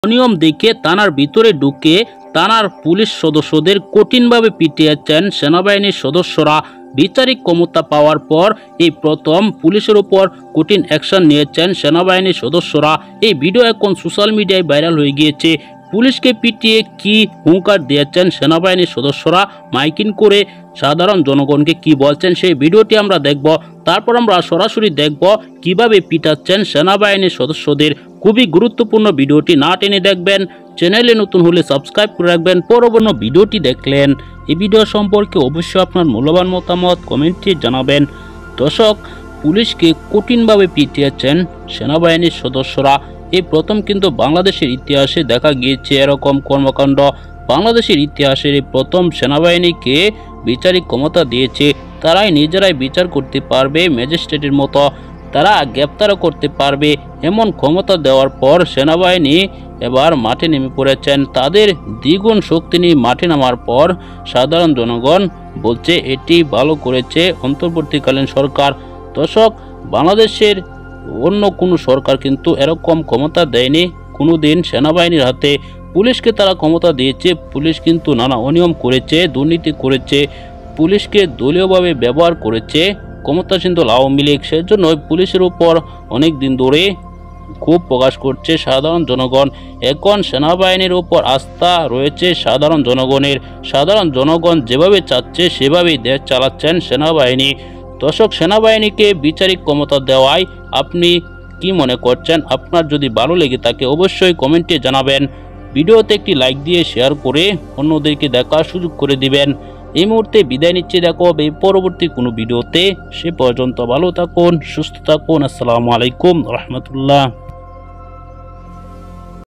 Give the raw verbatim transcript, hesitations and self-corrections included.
অনিয়ম দেখে থানার ভিতরে ঢুকে থানার পুলিশ সদস্যদের কঠিনভাবে পিটিয়েছেন সেনাবাহিনীর সদস্যরা। বিচারিক ক্ষমতা পাওয়ার পর এই প্রথম পুলিশের উপর কঠিন অ্যাকশন নিয়েছেন সেনাবাহিনীর সদস্যরা। এই ভিডিও এখন সোশ্যাল মিডিয়ায় ভাইরাল হয়ে গিয়েছে। পুলিশকে পিটিয়ে কি হুঙ্কার দিয়েছেন সেনাবাহিনীর সদস্যরা, মাইকিং করে সাধারণ জনগণকে কি বলছেন সেই ভিডিওটি আমরা দেখব। তারপর আমরা সরাসরি দেখব কিভাবে পিটাচ্ছেন সেনাবাহিনীর সদস্যদের। খুবই গুরুত্বপূর্ণ ভিডিওটি না টেনে দেখবেন। চ্যানেলে নতুন হলে সাবস্ক্রাইব করে রাখবেন। পরবর্তী ভিডিওটি দেখলেন এই ভিডিও সম্পর্কে অবশ্যই আপনার মূল্যবান মতামত কমেন্টে জানাবেন। দর্শক, পুলিশকে কঠিনভাবে পিটিয়েছেন সেনাবাহিনীর সদস্যরা। এই প্রথম কিন্তু বাংলাদেশের ইতিহাসে দেখা গিয়েছে এরকম কর্মকাণ্ড। বাংলাদেশের ইতিহাসের এই প্রথম সেনাবাহিনীকে বিচারিক ক্ষমতা দিয়েছে। তারাই নিজেরাই বিচার করতে পারবে ম্যাজিস্ট্রেটের মতো, তারা গ্রেপ্তারও করতে পারবে এমন ক্ষমতা দেওয়ার পর সেনাবাহিনী এবার মাঠে নেমে পড়েছেন। তাদের দ্বিগুণ শক্তি নিয়ে মাঠে নামার পর সাধারণ জনগণ বলছে এটি ভালো করেছে অন্তর্বর্তীকালীন সরকার। দর্শক, বাংলাদেশের অন্য কোনো সরকার কিন্তু এরকম ক্ষমতা দেয়নি কোনো দিন সেনাবাহিনীর হাতে। পুলিশকে তারা ক্ষমতা দিয়েছে। পুলিশ কিন্তু নানা অনিয়ম করেছে, দুর্নীতি করেছে, পুলিশকে দলীয়ভাবে ব্যবহার করেছে ক্ষমতাসীন দল আওয়ামী লীগ। সেজন্য পুলিশের উপর অনেক দিন ধরে ক্ষোভ প্রকাশ করছে সাধারণ জনগণ। এখন সেনাবাহিনীর উপর আস্থা রয়েছে সাধারণ জনগণের। সাধারণ জনগণ যেভাবে চাচ্ছে সেভাবেই দেশ চালাচ্ছেন সেনাবাহিনী। দর্শক, সেনাবাহিনীকে বিচারিক ক্ষমতা দেওয়ায় আপনি কি মনে করছেন? আপনার যদি ভালো লেগে থাকে অবশ্যই কমেন্টে জানাবেন। ভিডিওতে একটি লাইক দিয়ে শেয়ার করে অন্যদেরকে দেখার সুযোগ করে দিবেন। এই মুহূর্তে বিদায় নিচ্ছে, দেখো হবে পরবর্তী কোনো ভিডিওতে। সে পর্যন্ত ভালো থাকুন, সুস্থ থাকুন। আসসালামু আলাইকুম রহমতুল্লাহ।